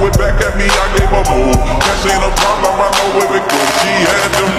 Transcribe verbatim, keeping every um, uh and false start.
it back at me, I gave a move. Cash ain't a problem, I know where it goes. She had them